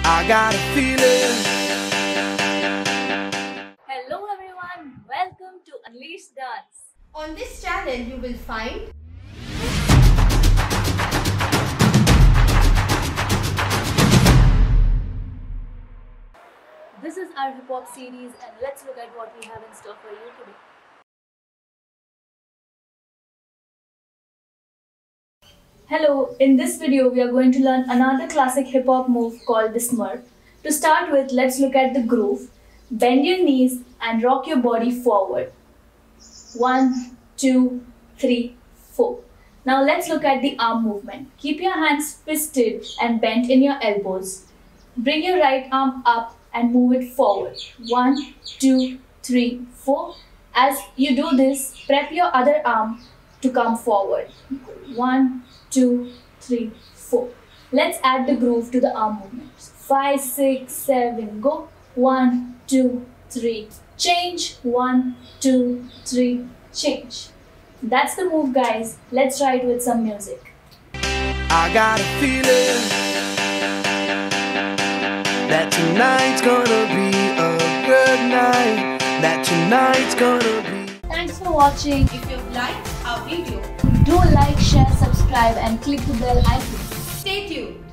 I got a feeling. Hello everyone, welcome to Unleash Dance. On this channel you will find This is our hip hop series and let's look at what we have in store for you today. Hello, in this video we are going to learn another classic hip hop move called the Smurf. To start with, let's look at the groove. Bend your knees and rock your body forward. 1, 2, 3, 4. Now let's look at the arm movement. Keep your hands fisted and bent in your elbows. Bring your right arm up and move it forward. 1, 2, 3, 4. As you do this, prep your other arm to come forward. 1, 2, 3, 4. Let's add the groove to the arm movements. 5, 6, 7, go. 1, 2, 3, change. 1, 2, 3, change. That's the move, guys. Let's try it with some music. I got a feeling that tonight's gonna be a good night. That tonight's gonna be. Thanks for watching. if you've liked our video. Do like, share, subscribe and click the bell icon. Stay tuned.